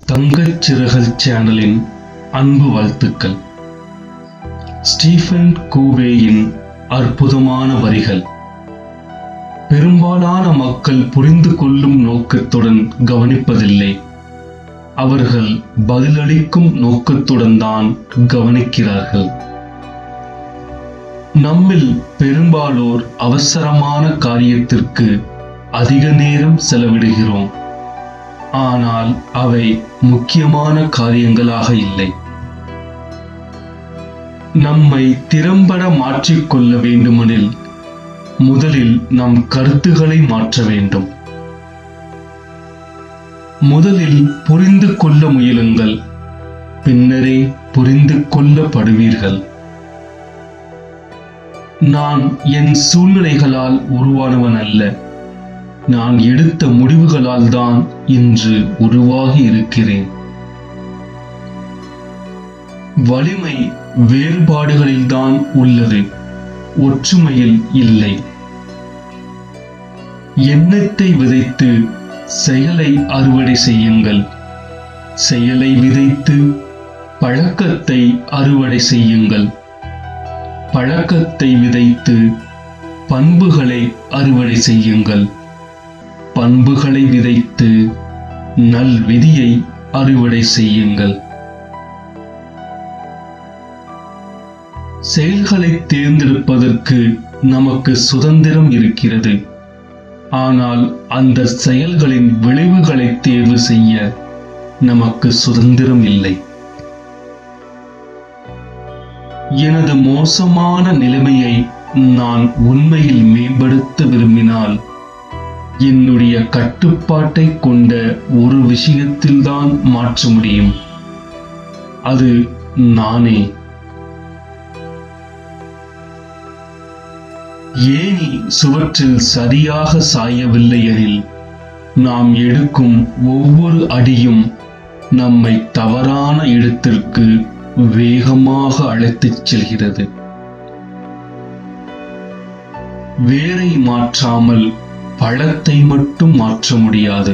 தங்க சிறகல் சேனலின் அன்பு வாழ்த்துக்கள். ஸ்டீஃபன் கோவேயின் அற்புதமான வரிகள். பெரும்பாலான மக்கள் புரிந்து கொள்ளும் நோக்கத்துடன் கவனிப்பதில்லை, அவர்கள் பதிலளிக்கும் நோக்கத்துடன் தான் கவனிக்கிறார்கள். நம்மில் பெரும்பாலோர் அவசரமான காரியத்திற்கு அதிக நேரம் செலவிடுகிறோம், ஆனால் அவை முக்கியமான காரியங்களாக இல்லை. நம்மை திறம்பட மாற்றிக்கொள்ள வேண்டுமெனில் முதலில் நம் கருத்துக்களை மாற்ற வேண்டும். முதலில் புரிந்து கொள்ள முயலுங்கள், பின்னரே புரிந்து கொள்ளப்படுவீர்கள். நான் என் சூழ்நிலைகளால் உருவானவன் அல்ல, நான் எடுத்த முடிவுகளால் தான் இன்று உருவாகி இருக்கிறேன். வலிமை வேறுபாடுகளில்தான் உள்ளது, ஒற்றுமையில் இல்லை. எண்ணத்தை விதைத்து செயலை அறுவடை செய்யுங்கள், செயலை விதைத்து பழக்கத்தை அறுவடை செய்யுங்கள், பழக்கத்தை விதைத்து பண்புகளை அறுவடை செய்யுங்கள், பண்புகளை விதைத்து நல்விதியை அறுவடை செய்யுங்கள். செயல்களை தேர்ந்தெடுப்பதற்கு நமக்கு சுதந்திரம் இருக்கிறது, ஆனால் அந்த செயல்களின் விளைவுகளை தேர்வு செய்ய நமக்கு சுதந்திரம் இல்லை. எனது மோசமான நிலைமையை நான் உண்மையில் மேம்படுத்த விரும்பினால் என்னுடைய கட்டுப்பாட்டை கொண்ட ஒரு விஷயத்தில்தான் மாற்ற முடியும், அது நானே. ஏணி சுவற்றில் சரியாக சாயவில்லை எனில் நாம் எடுக்கும் ஒவ்வொரு அடியும் நம்மை தவறான இடத்திற்கு வேகமாக அழைத்துச் செல்கிறது. வேரை மாற்றாமல் பழத்தை மட்டும் மாற்ற முடியாது.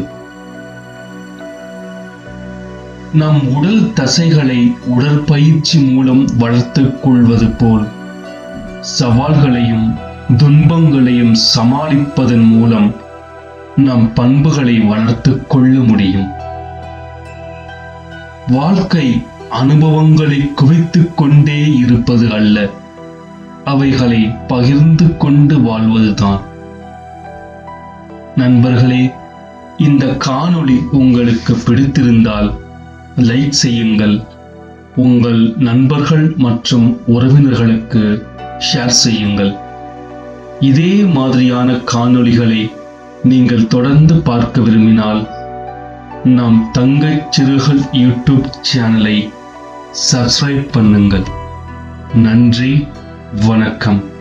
நம் உடல் தசைகளை உடற்பயிற்சி மூலம் வளர்த்துக் கொள்வது போல் சவால்களையும் துன்பங்களையும் சமாளிப்பதன் மூலம் நம் பண்புகளை வளர்த்துக் கொள்ள முடியும். வாழ்க்கை அனுபவங்களை குவித்துக் கொண்டே இருப்பது அல்ல, அவைகளை பகிர்ந்து கொண்டு வாழ்வதுதான். நண்பர்களே, இந்த காணொளி உங்களுக்கு பிடித்திருந்தால் லைக் செய்யுங்கள், உங்கள் நண்பர்கள் மற்றும் உறவினர்களுக்கு ஷேர் செய்யுங்கள். இதே மாதிரியான காணொளிகளை நீங்கள் தொடர்ந்து பார்க்க விரும்பினால் நம் தங்க சிறுகள் யூடியூப் சேனலை சப்ஸ்கிரைப் பண்ணுங்கள். நன்றி, வணக்கம்.